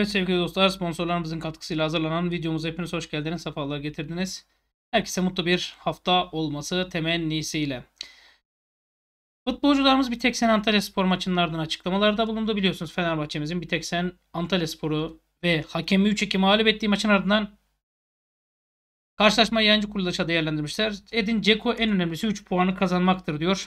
Evet sevgili dostlar, sponsorlarımızın katkısıyla hazırlanan videomuza hepiniz hoş geldiniz, sefalar getirdiniz. Herkese mutlu bir hafta olması temennisiyle. Futbolcularımız bir tek sen Antalyaspor maçının ardından açıklamalarda bulundu. Biliyorsunuz Fenerbahçe'mizin bir tek sen Antalyaspor'u ve hakemi 3-2 mağlup ettiği maçın ardından karşılaşmayı yayıncı kuruluşa değerlendirmişler. Edin Dzeko en önemlisi 3 puanı kazanmaktır diyor.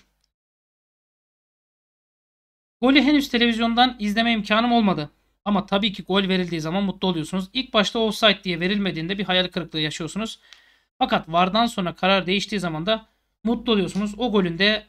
Golü henüz televizyondan izleme imkanım olmadı. Ama tabii ki gol verildiği zaman mutlu oluyorsunuz. İlk başta offside diye verilmediğinde bir hayal kırıklığı yaşıyorsunuz. Fakat VAR'dan sonra karar değiştiği zaman da mutlu oluyorsunuz. O golün de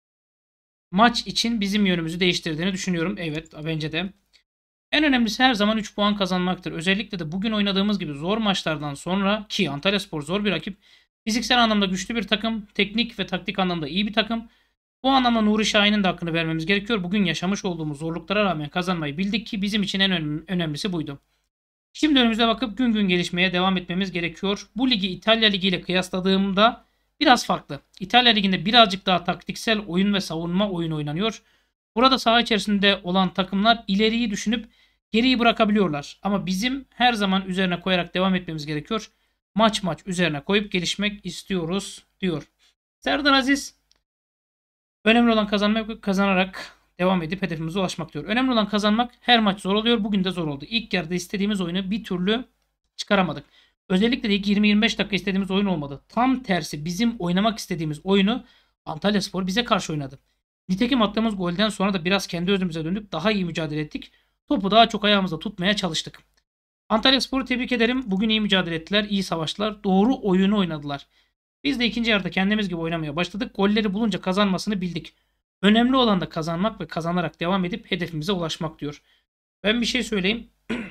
maç için bizim yönümüzü değiştirdiğini düşünüyorum. Evet, bence de. En önemlisi her zaman 3 puan kazanmaktır. Özellikle de bugün oynadığımız gibi zor maçlardan sonra, ki Antalyaspor zor bir rakip. Fiziksel anlamda güçlü bir takım, teknik ve taktik anlamda iyi bir takım. Bu anlamda Nuri Şahin'in de hakkını vermemiz gerekiyor. Bugün yaşamış olduğumuz zorluklara rağmen kazanmayı bildik ki bizim için en önemlisi buydu. Şimdi önümüze bakıp gün gün gelişmeye devam etmemiz gerekiyor. Bu ligi İtalya Ligi ile kıyasladığımda biraz farklı. İtalya Ligi'nde birazcık daha taktiksel oyun ve savunma oyunu oynanıyor. Burada saha içerisinde olan takımlar ileriyi düşünüp geriyi bırakabiliyorlar. Ama bizim her zaman üzerine koyarak devam etmemiz gerekiyor. Maç maç üzerine koyup gelişmek istiyoruz diyor. Serdar Aziz, önemli olan kazanmak, kazanarak devam edip hedefimize ulaşmak diyor. Önemli olan kazanmak. Her maç zor oluyor. Bugün de zor oldu. İlk yarıda istediğimiz oyunu bir türlü çıkaramadık. Özellikle de ilk 20-25 dakika istediğimiz oyun olmadı. Tam tersi bizim oynamak istediğimiz oyunu Antalyaspor bize karşı oynadı. Nitekim attığımız golden sonra da biraz kendi özümüze döndük. Daha iyi mücadele ettik. Topu daha çok ayağımızda tutmaya çalıştık. Antalyaspor'u tebrik ederim. Bugün iyi mücadele ettiler, iyi savaştılar. Doğru oyunu oynadılar. Biz de ikinci yarıda kendimiz gibi oynamaya başladık. Golleri bulunca kazanmasını bildik. Önemli olan da kazanmak ve kazanarak devam edip hedefimize ulaşmak diyor. Ben bir şey söyleyeyim.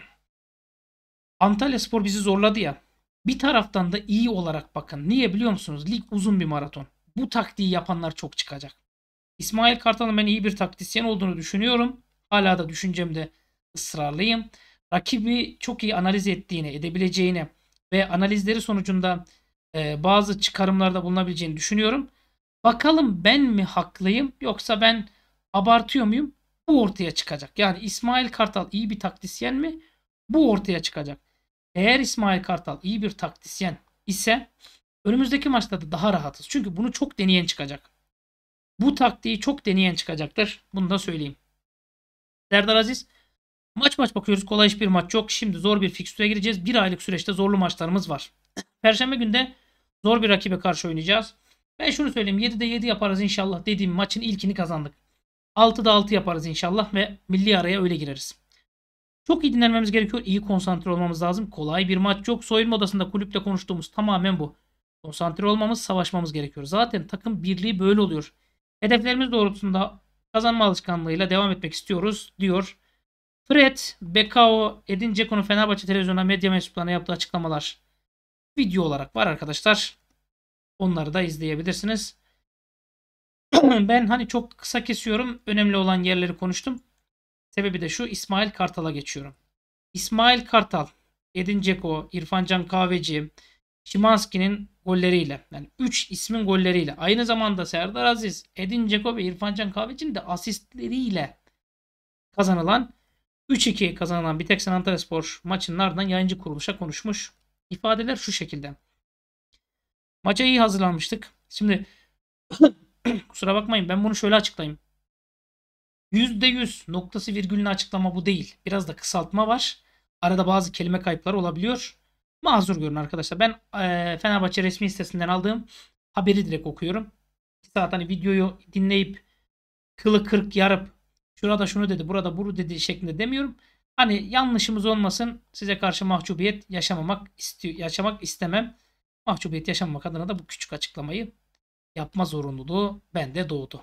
Antalyaspor bizi zorladı ya. Bir taraftan da iyi olarak bakın. Niye biliyor musunuz? Lig uzun bir maraton. Bu taktiği yapanlar çok çıkacak. İsmail Kartal'ın ben iyi bir taktisyen olduğunu düşünüyorum. Hala da düşüncemde ısrarlıyım. Rakibi çok iyi analiz ettiğini, edebileceğini ve analizleri sonucunda bazı çıkarımlarda bulunabileceğini düşünüyorum. Bakalım ben mi haklıyım yoksa ben abartıyor muyum? Bu ortaya çıkacak. Yani İsmail Kartal iyi bir taktisyen mi? Bu ortaya çıkacak. Eğer İsmail Kartal iyi bir taktisyen ise önümüzdeki maçlarda daha rahatız. Çünkü bunu çok deneyen çıkacak. Bu taktiği çok deneyen çıkacaktır. Bunu da söyleyeyim. Serdar Aziz, maç maç bakıyoruz. Kolay hiçbir maç yok. Şimdi zor bir fikstüre gireceğiz. Bir aylık süreçte zorlu maçlarımız var. Perşembe günde zor bir rakibe karşı oynayacağız. Ben şunu söyleyeyim. 7'de 7 yaparız inşallah dediğim maçın ilkini kazandık. 6'da 6 yaparız inşallah ve milli araya öyle gireriz. Çok iyi dinlenmemiz gerekiyor. İyi konsantre olmamız lazım. Kolay bir maç yok. Soyunma odasında kulüple konuştuğumuz tamamen bu. Konsantre olmamız, savaşmamız gerekiyor. Zaten takım birliği böyle oluyor. Hedeflerimiz doğrultusunda kazanma alışkanlığıyla devam etmek istiyoruz diyor. Fred, Bekao, Edin Dzeko'nun Fenerbahçe televizyonuna medya mensuplarına yaptığı açıklamalar video olarak var arkadaşlar. Onları da izleyebilirsiniz. Ben hani çok kısa kesiyorum. Önemli olan yerleri konuştum. Sebebi de şu: İsmail Kartal'a geçiyorum. İsmail Kartal, Edin Dzeko, İrfan Can Kahveci, Szymański'nin golleriyle, yani 3 ismin golleriyle, aynı zamanda Serdar Aziz, Edin Dzeko ve İrfan Can Kahveci'nin de asistleriyle kazanılan 3-2 kazanılan bir tek Antalyaspor maçının ardından yayıncı kuruluşa konuşmuş. İfadeler şu şekilde. Maça iyi hazırlanmıştık. Şimdi kusura bakmayın, ben bunu şöyle açıklayayım. %100 noktası virgülünü açıklama bu değil. Biraz da kısaltma var. Arada bazı kelime kayıpları olabiliyor. Mazur görün arkadaşlar. Ben Fenerbahçe resmi sitesinden aldığım haberi direkt okuyorum. 2 saat hani videoyu dinleyip kılı kırk yarıp şurada şunu dedi, burada bunu dedi şeklinde demiyorum. Hani yanlışımız olmasın. Size karşı mahcubiyet yaşamak istemem. Mahcubiyet yaşamamak adına da bu küçük açıklamayı yapma zorunluluğu bende doğdu.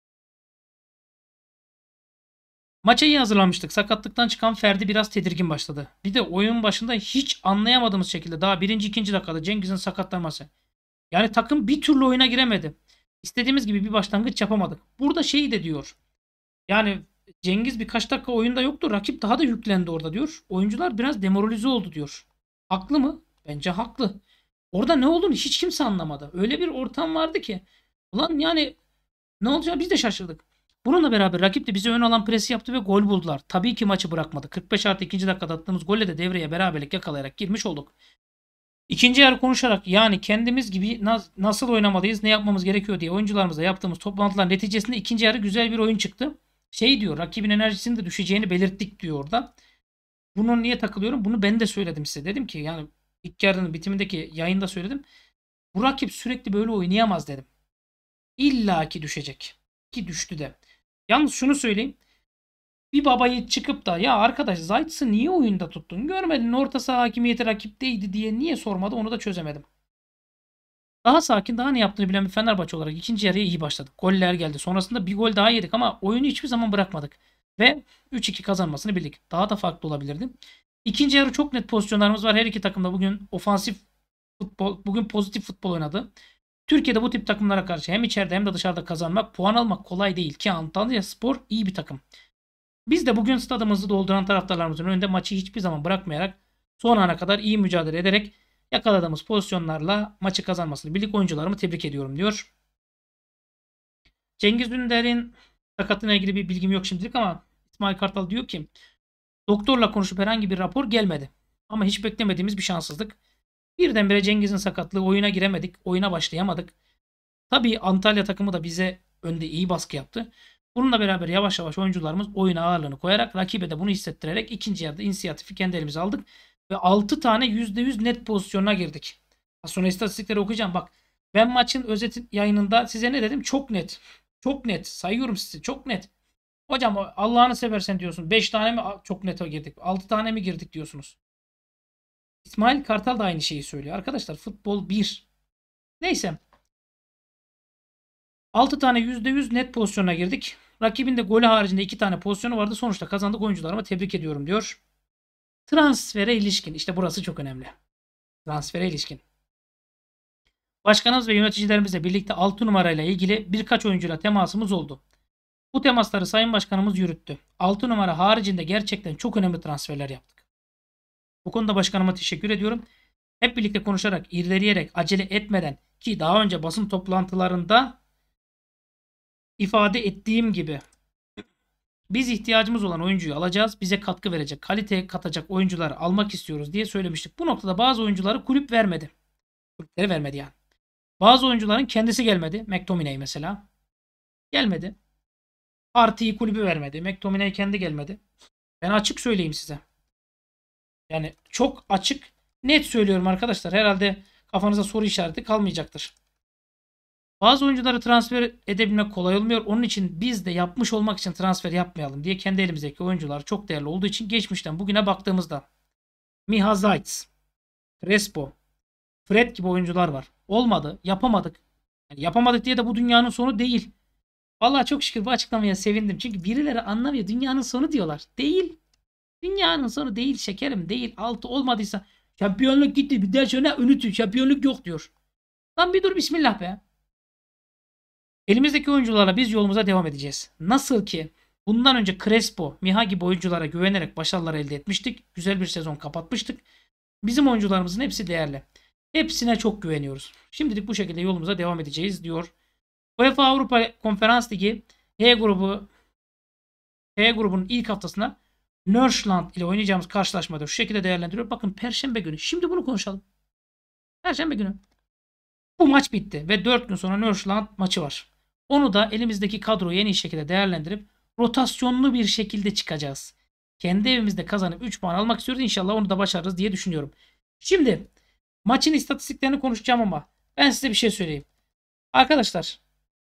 Maça iyi hazırlanmıştık. Sakatlıktan çıkan Ferdi biraz tedirgin başladı. Bir de oyun başında hiç anlayamadığımız şekilde daha birinci ikinci dakikada Cengiz'in sakatlanması. Yani takım bir türlü oyuna giremedi. İstediğimiz gibi bir başlangıç yapamadık. Burada şeyi de diyor. Yani Cengiz birkaç dakika oyunda yoktu. Rakip daha da yüklendi orada diyor. Oyuncular biraz demoralize oldu diyor. Haklı mı? Bence haklı. Orada ne olduğunu hiç kimse anlamadı. Öyle bir ortam vardı ki. Ulan yani ne olacağını biz de şaşırdık. Bununla beraber rakip de bize ön alan presi yaptı ve gol buldular. Tabii ki maçı bırakmadı. 45 artı 2. dakikada attığımız golle de devreye beraberlik yakalayarak girmiş olduk. İkinci yarı konuşarak yani kendimiz gibi nasıl oynamalıyız, ne yapmamız gerekiyor diye oyuncularımızla yaptığımız toplantılar neticesinde ikinci yarı güzel bir oyun çıktı. Şey diyor, rakibin enerjisinin de düşeceğini belirttik diyor orada. Bunu niye takılıyorum? Bunu ben de söyledim size. Dedim ki yani ilk yarının bitimindeki yayında söyledim. Bu rakip sürekli böyle oynayamaz dedim. İlla ki düşecek. Ki düştü de. Yalnız şunu söyleyeyim. Bir babayı çıkıp da ya arkadaş Zayt'sı niye oyunda tuttun? Görmedin orta saha hakimiyeti rakipteydi diye niye sormadı onu da çözemedim. Daha sakin, daha ne yaptığını bilen bir Fenerbahçe olarak ikinci yarıya iyi başladık. Goller geldi. Sonrasında bir gol daha yedik ama oyunu hiçbir zaman bırakmadık. Ve 3-2 kazanmasını bildik. Daha da farklı olabilirdi. İkinci yarı çok net pozisyonlarımız var. Her iki takım da bugün ofansif futbol, bugün pozitif futbol oynadı. Türkiye'de bu tip takımlara karşı hem içeride hem de dışarıda kazanmak, puan almak kolay değil ki Antalyaspor iyi bir takım. Biz de bugün stadımızı dolduran taraftarlarımızın önünde maçı hiçbir zaman bırakmayarak son ana kadar iyi mücadele ederek yakaladığımız pozisyonlarla maçı kazanmasını bildik, oyuncularımı tebrik ediyorum diyor. Cengiz Ünder'in sakatına ilgili bir bilgim yok şimdilik ama İsmail Kartal diyor ki doktorla konuşup herhangi bir rapor gelmedi. Ama hiç beklemediğimiz bir şanssızlık. Birdenbire Cengiz'in sakatlığı, oyuna giremedik. Oyuna başlayamadık. Tabii Antalya takımı da bize önde iyi baskı yaptı. Bununla beraber yavaş yavaş oyuncularımız oyuna ağırlığını koyarak rakibe de bunu hissettirerek ikinci yarıda inisiyatifi kendi elimize aldık. Ve 6 tane %100 net pozisyonuna girdik. Az sonra istatistikleri okuyacağım. Bak ben maçın özeti yayınında size ne dedim? Çok net. Çok net. Sayıyorum size. Çok net. Hocam Allah'ını seversen diyorsun. 5 tane mi çok net girdik? 6 tane mi girdik diyorsunuz. İsmail Kartal da aynı şeyi söylüyor. Arkadaşlar futbol bir. Neyse. 6 tane %100 net pozisyona girdik. Rakibin de golü haricinde 2 tane pozisyonu vardı. Sonuçta kazandık, oyuncularıma tebrik ediyorum diyor. Transfere ilişkin. İşte burası çok önemli. Transfere ilişkin. Başkanımız ve yöneticilerimizle birlikte 6 numarayla ilgili birkaç oyuncuyla temasımız oldu. Bu temasları Sayın Başkanımız yürüttü. 6 numara haricinde gerçekten çok önemli transferler yaptık. Bu konuda başkanıma teşekkür ediyorum. Hep birlikte konuşarak, ilerleyerek, acele etmeden ki daha önce basın toplantılarında ifade ettiğim gibi biz ihtiyacımız olan oyuncuyu alacağız. Bize katkı verecek, kalite katacak oyuncuları almak istiyoruz diye söylemiştik. Bu noktada bazı oyuncuları kulüp vermedi. Kulüpleri vermedi yani. Bazı oyuncuların kendisi gelmedi. McTominay mesela. Gelmedi. Artıyı kulübü vermedi. McTominay kendi gelmedi. Ben açık söyleyeyim size. Yani çok açık, net söylüyorum arkadaşlar. Herhalde kafanıza soru işareti kalmayacaktır. Bazı oyuncuları transfer edebilmek kolay olmuyor. Onun için biz de yapmış olmak için transfer yapmayalım diye kendi elimizdeki oyuncular çok değerli olduğu için geçmişten bugüne baktığımızda Miha Zayt, Crespo, Fred gibi oyuncular var. Olmadı, yapamadık. Yani yapamadık diye de bu dünyanın sonu değil. Vallahi çok şükür bu açıklamaya sevindim. Çünkü birileri anlamıyor. Dünyanın sonu diyorlar. Değil. Dünyanın sonu değil şekerim, değil. Altı olmadıysa şampiyonluk gitti. Bir daha sonra unutun. Şampiyonluk yok diyor. Lan bir dur bismillah be. Elimizdeki oyuncularla biz yolumuza devam edeceğiz. Nasıl ki bundan önce Crespo, Miha gibi oyunculara güvenerek başarılar elde etmiştik. Güzel bir sezon kapatmıştık. Bizim oyuncularımızın hepsi değerli. Hepsine çok güveniyoruz. Şimdilik bu şekilde yolumuza devam edeceğiz diyor. UEFA Avrupa Konferans Ligi H grubunun ilk haftasında Northland ile oynayacağımız karşılaşmada şu şekilde değerlendiriyor. Bakın Perşembe günü. Şimdi bunu konuşalım. Perşembe günü. Bu maç bitti ve 4 gün sonra Northland maçı var. Onu da elimizdeki kadroyu en iyi şekilde değerlendirip rotasyonlu bir şekilde çıkacağız. Kendi evimizde kazanıp 3 puan almak istiyoruz. İnşallah onu da başarırız diye düşünüyorum. Şimdi maçın istatistiklerini konuşacağım ama ben size bir şey söyleyeyim. Arkadaşlar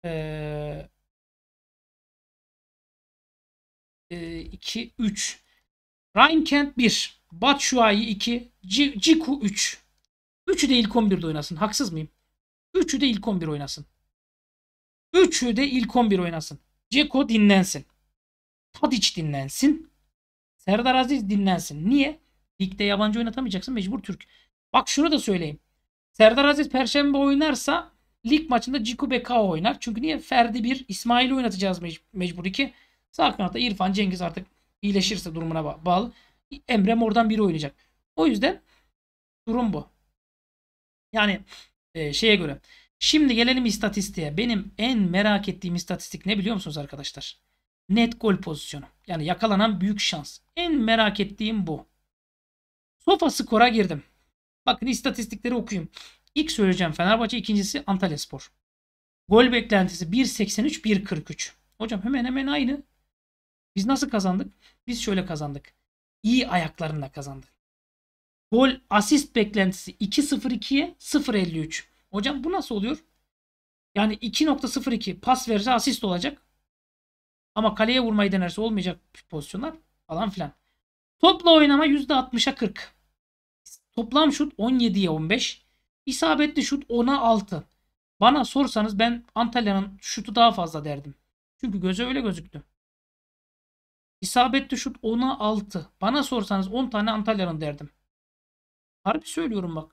2, 3 Ryan Kent 1 Batshuayi 2 Ciku 3. Üçü de ilk 11'de oynasın. Haksız mıyım? Üçü de ilk 11 oynasın. Üçü de ilk 11 oynasın. Ceko dinlensin. Tadic dinlensin. Serdar Aziz dinlensin. Niye? Ligde yabancı oynatamayacaksın. Mecbur Türk. Bak şunu da söyleyeyim. Serdar Aziz Perşembe oynarsa lig maçında Ciku Bekao oynar. Çünkü niye? Ferdi 1, İsmail'i oynatacağız mecbur 2. Sağ kanatta İrfan Cengiz artık iyileşirse durumuna bağlı. Emre Mor'dan biri oynayacak. O yüzden durum bu. Yani şeye göre. Şimdi gelelim istatistiğe. Benim en merak ettiğim istatistik ne biliyor musunuz arkadaşlar? net gol pozisyonu. Yani yakalanan büyük şans. En merak ettiğim bu. Sofa skora girdim. Bakın istatistikleri okuyayım. İlk söyleyeceğim Fenerbahçe, ikincisi Antalyaspor. Gol beklentisi 1.83, 1.43. Hocam hemen hemen aynı. Biz nasıl kazandık? Biz şöyle kazandık. İyi ayaklarında kazandık. Gol asist beklentisi 2.02'ye 0.53. Hocam bu nasıl oluyor? Yani 2.02 pas verirse asist olacak. Ama kaleye vurmayı denerse olmayacak pozisyonlar falan filan. Topla oynama %60'a 40. Toplam şut 17'ye 15. İsabetli şut 10'a 6. Bana sorsanız ben Antalya'nın şutu daha fazla derdim. Çünkü göze öyle gözüktü. İsabetli şut 10'a 6. Bana sorsanız 10 tane Antalya'nın derdim. Harbi söylüyorum bak.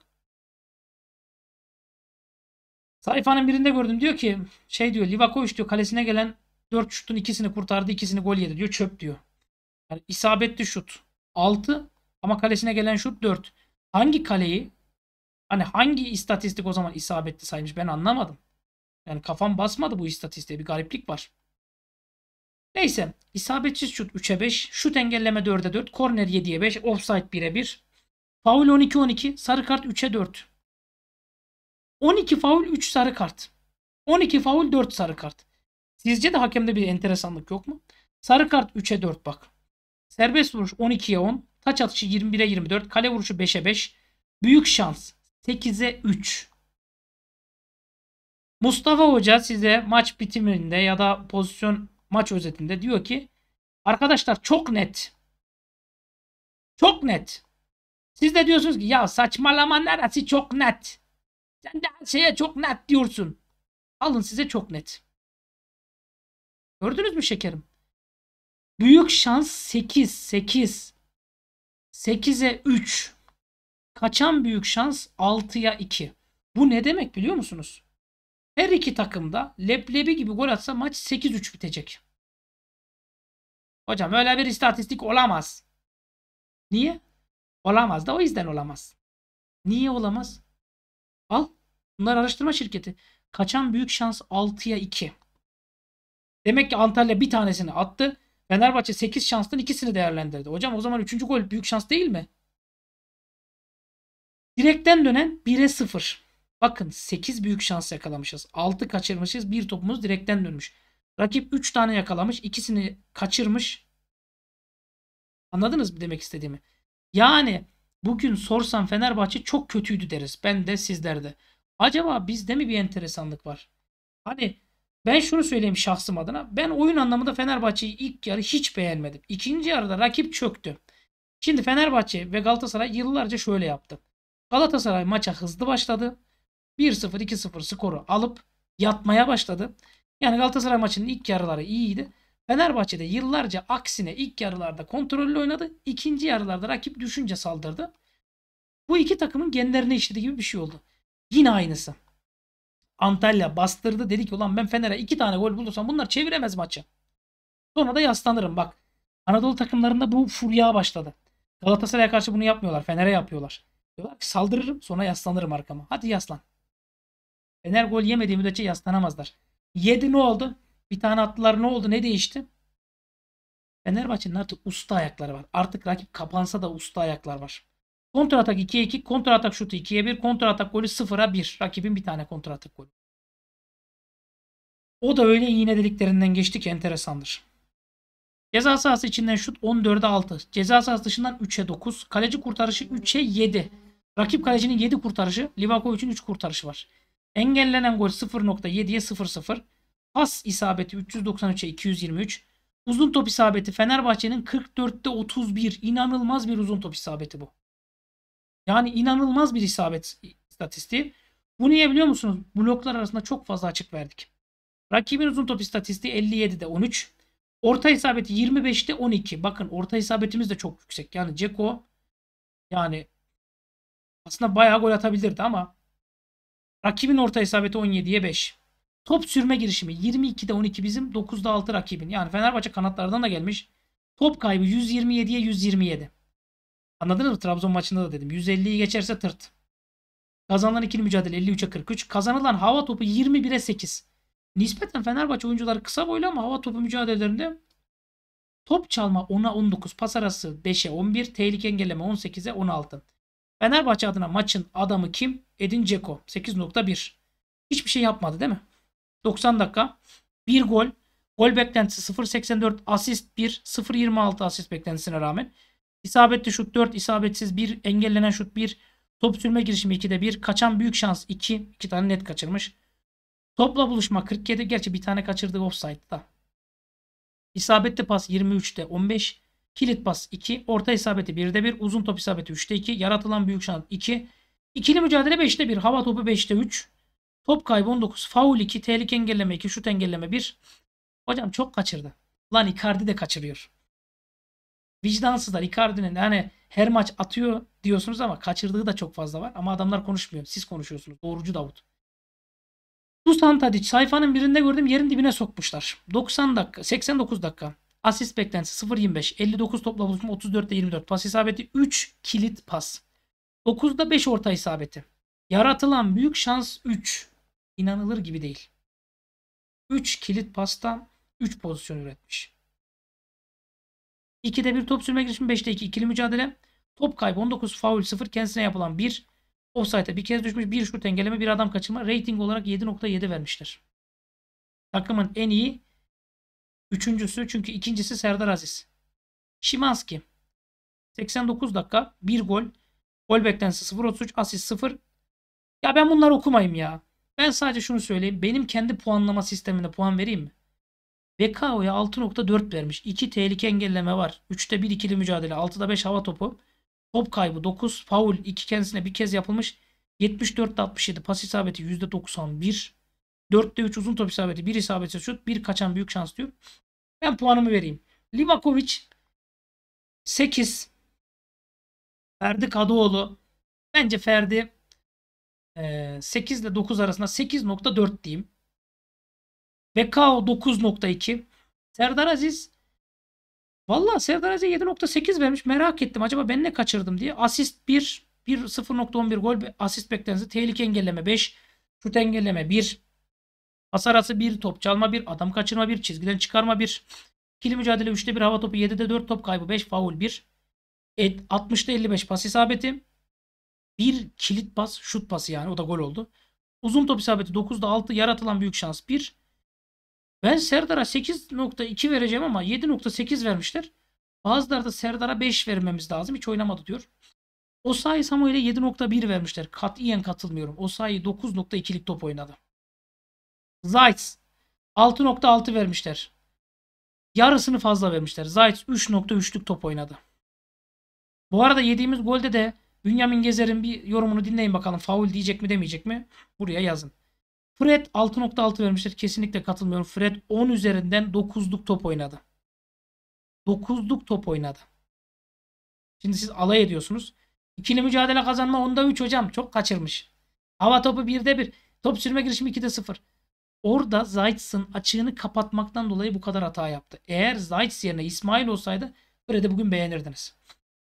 Sayfanın birinde gördüm, diyor ki diyor, Livakovic diyor kalesine gelen 4 şutun ikisini kurtardı, ikisini gol yedi diyor, çöp diyor. Yani isabetli şut 6 ama kalesine gelen şut 4. Hangi kaleyi, hani hangi istatistik o zaman isabetli saymış, ben anlamadım. Yani kafam basmadı bu istatistiğe, bir gariplik var. Neyse, isabetsiz şut 3'e 5, şut engelleme 4'e 4, korner 7'ye 5, offside 1'e 1, faul 12-12, sarı kart 3'e 4. 12 faul 3 sarı kart. 12 faul 4 sarı kart. Sizce de hakemde bir enteresanlık yok mu? Sarı kart 3'e 4 bak. Serbest vuruş 12'ye 10. Taç atışı 21'e 24. Kale vuruşu 5'e 5. Büyük şans 8'e 3. Mustafa Hoca size maç bitiminde ya da pozisyon maç özetinde diyor ki arkadaşlar çok net. Çok net. Siz de diyorsunuz ki ya saçmalama, neresi çok net? Sen de her şeye çok net diyorsun. Alın size çok net. Gördünüz mü şekerim? Büyük şans 8. 8. 8'e 3. Kaçan büyük şans 6'ya 2. Bu ne demek biliyor musunuz? Her iki takım da leblebi gibi gol atsa maç 8-3 bitecek. Hocam öyle bir istatistik olamaz. Niye? Olamaz da o yüzden olamaz. Niye olamaz? Al. Bunlar araştırma şirketi. Kaçan büyük şans 6'ya 2. Demek ki Antalya bir tanesini attı. Fenerbahçe 8 şanstan ikisini değerlendirdi. Hocam o zaman 3. gol büyük şans değil mi? Direkten dönen 1'e 0. Bakın 8 büyük şans yakalamışız. 6 kaçırmışız. Bir topumuz direkten dönmüş. Rakip 3 tane yakalamış. İkisini kaçırmış. Anladınız mı demek istediğimi? Yani bugün sorsam Fenerbahçe çok kötüydü deriz. Ben de sizler de. Acaba bizde mi bir enteresanlık var? Hani ben şunu söyleyeyim şahsım adına. Ben oyun anlamında Fenerbahçe'yi ilk yarı hiç beğenmedim. İkinci yarıda rakip çöktü. Şimdi Fenerbahçe ve Galatasaray yıllarca şöyle yaptı. Galatasaray maça hızlı başladı. 1-0, 2-0 skoru alıp yatmaya başladı. Yani Galatasaray maçının ilk yarıları iyiydi. Fenerbahçe'de yıllarca aksine ilk yarılarda kontrollü oynadı. İkinci yarılarda rakip düşünce saldırdı. Bu iki takımın genlerine işlediği gibi bir şey oldu. Yine aynısı. Antalya bastırdı, dedi ki ulan ben Fener'e 2 tane gol bulursam bunlar çeviremez maçı. Sonra da yaslanırım bak. Anadolu takımlarında bu furya başladı. Galatasaray'a karşı bunu yapmıyorlar. Fener'e yapıyorlar. Diyorlar ki saldırırım sonra yaslanırım arkama. Hadi yaslan. Fener gol yemediği müddetçe yaslanamazlar. Yedi, ne oldu? Bir tane attılar, ne oldu? Ne değişti? Fenerbahçe'nin artık usta ayakları var. Artık rakip kapansa da usta ayaklar var. Kontratak 2'ye 2, kontratak şutu 2'ye 1, kontratak golü 0'a 1. Rakibin bir tane kontratak golü. O da öyle iğne deliklerinden geçti ki enteresandır. Ceza sahası içinden şut 14'e 6. Ceza sahası dışından 3'e 9. Kaleci kurtarışı 3'e 7. Rakip kalecinin 7 kurtarışı, Livakovic'in 3 kurtarışı var. Engellenen gol 0.7'ye 0.0. Pas isabeti 393'e 223. Uzun top isabeti Fenerbahçe'nin 44'te 31. İnanılmaz bir uzun top isabeti bu. Yani inanılmaz bir isabet istatistiği. Bu niye biliyor musunuz? Bloklar arasında çok fazla açık verdik. Rakibin uzun top istatistiği 57'de 13. Orta isabeti 25'te 12. Bakın orta isabetimiz de çok yüksek. Yani Ceko yani aslında bayağı gol atabilirdi ama rakibin orta isabeti 17'ye 5. Top sürme girişimi 22'de 12 bizim, 9'da 6 rakibin. Yani Fenerbahçe kanatlardan da gelmiş. Top kaybı 127'ye 127. Anladınız mı? Trabzon maçında da dedim. 150'yi geçerse tırt. Kazanılan ikili mücadele 53'e 43. Kazanılan hava topu 21'e 8. Nispeten Fenerbahçe oyuncuları kısa boylu ama hava topu mücadelelerinde Top çalma 10'a 19. Pas arası 5'e 11. Tehlike engelleme 18'e 16. Fenerbahçe adına maçın adamı kim? Edin Dzeko. 8.1. Hiçbir şey yapmadı değil mi? 90 dakika. 1 gol. Gol beklentisi 0.84. Asist 1. 0.26 asist beklentisine rağmen. İsabetli şut 4. İsabetsiz 1. Engellenen şut 1. Top sürme girişimi 2'de 1. Kaçan büyük şans 2. 2 tane net kaçırmış. Topla buluşma 47. Gerçi bir tane kaçırdığı offside'da. İsabetli pas 23'te 15. Kilit pas 2. Orta isabeti 1'de 1. Uzun top isabeti 3'te 2. Yaratılan büyük şans 2. İkili mücadele 5'te 1. Hava topu 5'te 3. Top kaybı 19. Faul 2. Tehlike engelleme 2. Şut engelleme 1. Hocam çok kaçırdı. Lan Icardi de kaçırıyor. Vicdansızlar. Icardi'nin yani her maç atıyor diyorsunuz ama kaçırdığı da çok fazla var. Ama adamlar konuşmuyor. Siz konuşuyorsunuz. Doğrucu Davut. Dusan Tadic sayfanın birinde gördüm, yerin dibine sokmuşlar. 90 dakika, 89 dakika. Asist beklentisi 0.25, 59 topla buluşma 34'te 24. Pas isabeti 3, kilit pas. 9'da 5 orta isabeti. Yaratılan büyük şans 3. İnanılır gibi değil. 3 kilit pastan 3 pozisyon üretmiş. 2'de 1 top sürme girişimi, 5'te 2 ikili mücadele. Top kaybı 19, faul 0, kendisine yapılan 1. Offside'e bir kez düşmüş, bir şut engelleme, bir adam kaçırma. Rating olarak 7.7 vermişler. Takımın en iyi üçüncüsü, çünkü ikincisi Serdar Aziz. Szymański 89 dakika 1 gol. Gol beklentisi 0.33, asist 0. Ya ben bunları okumayayım ya. Ben sadece şunu söyleyeyim. Benim kendi puanlama sistemine puan vereyim mi? Bekao'ya 6.4 vermiş. 2 tehlike engelleme var. 3'te 1 ikili mücadele. 6'da 5 hava topu. Top kaybı 9. Faul 2 kendisine bir kez yapılmış. 74'te 67. Pas isabeti %91. 4'te 3 uzun top isabeti. 1 isabetsiz şut. 1 kaçan büyük şans diyor. Ben puanımı vereyim. Livakovic 8. Ferdi Kadıoğlu. Bence Ferdi 8 ile 9 arasında 8.4 diyeyim. Bekao 9.2. Serdar Aziz. Vallahi Serdar Aziz 7.8 vermiş. Merak ettim. Acaba ben ne kaçırdım diye. Asist 1. 0.11 gol. Asist beklentisi. Tehlike engelleme 5. Şut engelleme 1. Pas arası 1. Top çalma 1. Adam kaçırma 1. Çizgiden çıkarma 1. İkili mücadele 3'te 1. Hava topu 7'de 4. Top kaybı 5. Faul 1. 60'ta 55 pas isabeti. 1 kilit pas. Şut pası yani. O da gol oldu. Uzun top isabeti 9'da 6. Yaratılan büyük şans 1. Ben Serdar'a 8.2 vereceğim ama 7.8 vermişler. Bazıları da Serdar'a 5 vermemiz lazım. Hiç oynamadı diyor. Osayi Samuel'e 7.1 vermişler. Katiyen katılmıyorum. Osayi 9.2'lik top oynadı. Zayt 6.6 vermişler. Yarısını fazla vermişler. Zayt 3.3'lük top oynadı. Bu arada yediğimiz golde de Bünyamin Gezer'in bir yorumunu dinleyin bakalım. Faul diyecek mi demeyecek mi? Buraya yazın. Fred 6.6 vermişler. Kesinlikle katılmıyorum. Fred 10 üzerinden 9'luk top oynadı. 9'luk top oynadı. Şimdi siz alay ediyorsunuz. İkili mücadele kazanma 10'da 3 hocam. Çok kaçırmış. Hava topu 1'de 1. Top sürme girişimi 2'de 0. Orada Zayt'sın açığını kapatmaktan dolayı bu kadar hata yaptı. Eğer Zayt yerine İsmail olsaydı Fred'i bugün beğenirdiniz.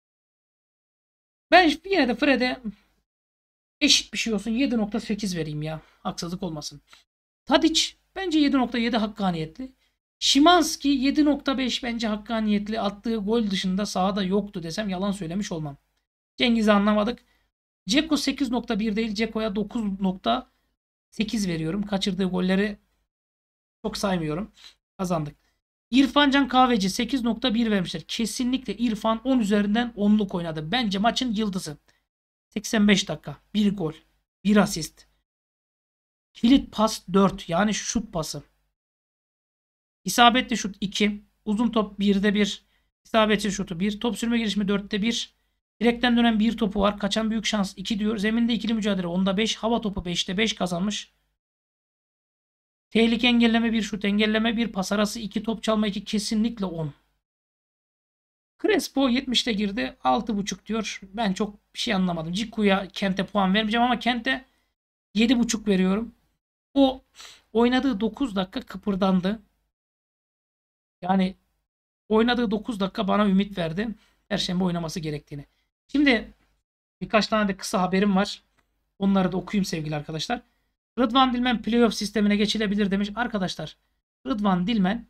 Ben yine de Fred'e eşit bir şey olsun 7.8 vereyim ya. Haksızlık olmasın. Tadic bence 7.7 hakkaniyetli. Szymański 7.5 bence hakkaniyetli. Attığı gol dışında sahada yoktu desem yalan söylemiş olmam. Cengiz'i anlamadık. Dzeko 8.1 değil. Dzeko'ya 9.8 veriyorum. Kaçırdığı golleri çok saymıyorum. Kazandık. İrfan Can Kahveci 8.1 vermişler. Kesinlikle İrfan 10 üzerinden 10'luk oynadı. Bence maçın yıldızı. 85 dakika. 1 gol. 1 asist. Kilit pas 4. Yani şut pası. İsabetli şut 2. Uzun top 1'de 1. İsabetli şutu 1. Top sürme girişimi 4'te 1. Direkten dönen bir topu var. Kaçan büyük şans 2 diyor. Zeminde ikili mücadele 10'da 5. Hava topu 5'te 5 kazanmış. Tehlike engelleme 1. Şut engelleme 1. Pas arası 2. Top çalma 2. Kesinlikle 10. Crespo 70'te girdi. 6.5 diyor. Ben çok bir şey anlamadım. Ciku'ya Kent'e puan vermeyeceğim ama Kent'e 7.5 veriyorum. O oynadığı 9 dakika kıpırdandı. Yani oynadığı 9 dakika bana ümit verdi. Perşembe oynaması gerektiğini. Şimdi birkaç tane de kısa haberim var. Onları da okuyayım sevgili arkadaşlar. Rıdvan Dilmen playoff sistemine geçilebilir demiş. Arkadaşlar Rıdvan Dilmen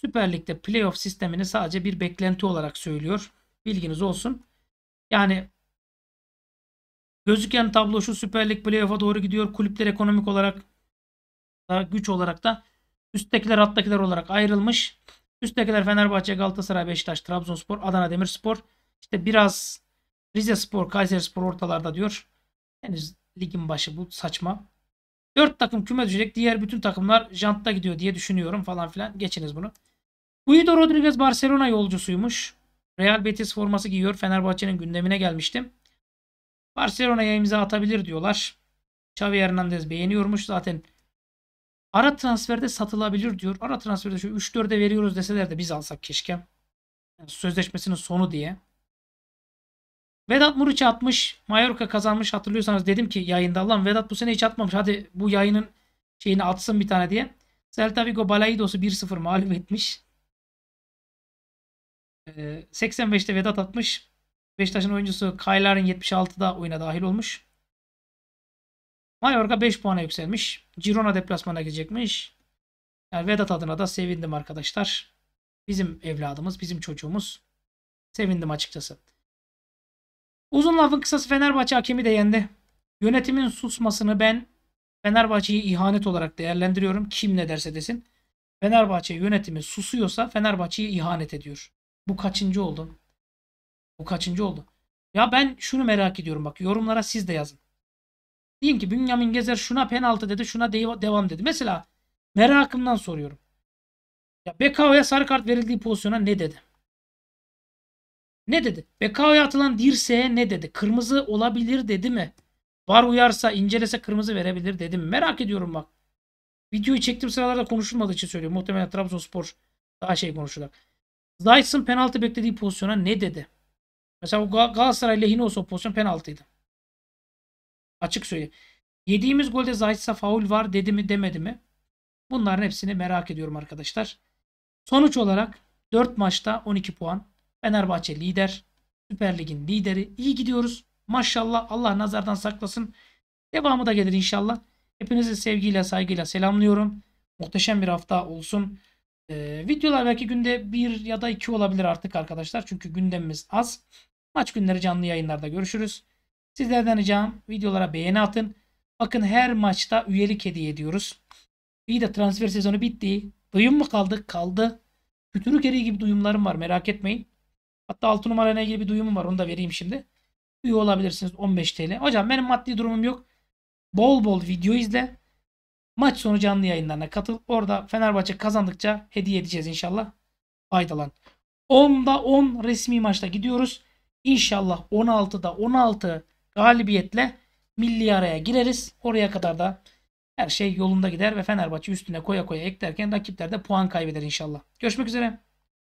Süper Lig'de playoff sistemini sadece bir beklenti olarak söylüyor. Bilginiz olsun. Yani gözüken tablo şu: Süper Lig playoff'a doğru gidiyor. Kulüpler ekonomik olarak da güç olarak da üsttekiler alttakiler olarak ayrılmış. Üsttekiler Fenerbahçe, Galatasaray, Beşiktaş, Trabzonspor, Adana Demirspor. İşte biraz Rizespor, Kayserispor ortalarda diyor. Henüz ligin başı, bu saçma. 4 takım küme düşecek. Diğer bütün takımlar jantta gidiyor diye düşünüyorum falan filan. Geçiniz bunu. Guido Rodriguez Barcelona yolcusuymuş. Real Betis forması giyiyor. Fenerbahçe'nin gündemine gelmiştim. Barcelona'ya imza atabilir diyorlar. Xavi Hernandez beğeniyormuş. Zaten ara transferde satılabilir diyor. Ara transferde şu 3-4'e veriyoruz deseler de biz alsak keşke. Yani sözleşmesinin sonu diye. Vedat Muriç'i atmış. Mallorca kazanmış. Hatırlıyorsanız dedim ki yayında, lan Vedat bu sene hiç atmamış. Hadi bu yayının şeyini atsın bir tane diye. Celta Vigo Balaidos'u 1-0 mağlup etmiş. 85'te Vedat atmış. Beşiktaş'ın oyuncusu Kaylar'ın 76'da oyuna dahil olmuş. Mallorca 5 puana yükselmiş. Girona deplasmana gidecekmiş. Yani Vedat adına da sevindim arkadaşlar. Bizim evladımız, bizim çocuğumuz. Sevindim açıkçası. Uzun lafın kısası, Fenerbahçe hakemi de yendi. Yönetimin susmasını ben Fenerbahçe'yi ihanet olarak değerlendiriyorum. Kim ne derse desin. Fenerbahçe yönetimi susuyorsa Fenerbahçe'yi ihanet ediyor. Bu kaçıncı oldu? Bu kaçıncı oldu? Ya ben şunu merak ediyorum, bak yorumlara siz de yazın. Diyeyim ki Bünyamin Gezer şuna penaltı dedi, şuna devam dedi. Mesela merakımdan soruyorum. Ya Bekao'ya sarı kart verildiği pozisyona ne dedi? Ne dedi? Bekao'ya atılan dirseğe ne dedi? Kırmızı olabilir dedi mi? VAR uyarsa, incelese kırmızı verebilir dedi mi? Merak ediyorum bak. Videoyu çektiğim sıralarda konuşulmadığı için söylüyorum. Muhtemelen Trabzonspor daha şey konuşacak. Zayt'sın penaltı beklediği pozisyona ne dedi? Mesela o Galatasaray lehine olsa o pozisyon penaltıydı. Açık söyleyeyim. Yediğimiz golde Zayt'sa faul var dedi mi demedi mi? Bunların hepsini merak ediyorum arkadaşlar. Sonuç olarak 4 maçta 12 puan. Fenerbahçe lider. Süper Lig'in lideri. İyi gidiyoruz. Maşallah, Allah nazardan saklasın. Devamı da gelir inşallah. Hepinizi sevgiyle, saygıyla selamlıyorum. Muhteşem bir hafta olsun. Videolar belki günde 1 ya da 2 olabilir artık arkadaşlar. Çünkü gündemimiz az. Maç günleri canlı yayınlarda görüşürüz. Sizlerden ricam videolara beğeni atın. Bakın her maçta üyelik hediye ediyoruz. İyi de transfer sezonu bitti. Duyum mu kaldı? Kaldı. Kütürük eriği gibi duyumlarım var, merak etmeyin. Hatta 6 numarayla ilgili bir duyumum var, onu da vereyim şimdi. Üye olabilirsiniz 15 TL. Hocam benim maddi durumum yok. Bol bol video izle. Maç sonu canlı yayınlarına katıl. Orada Fenerbahçe kazandıkça hediye edeceğiz inşallah. Faydalan. 10'da 10 resmi maçta gidiyoruz. İnşallah 16'da 16 galibiyetle milli araya gireriz. Oraya kadar da her şey yolunda gider ve Fenerbahçe üstüne koya koya eklerken rakipler de puan kaybeder inşallah. Görüşmek üzere.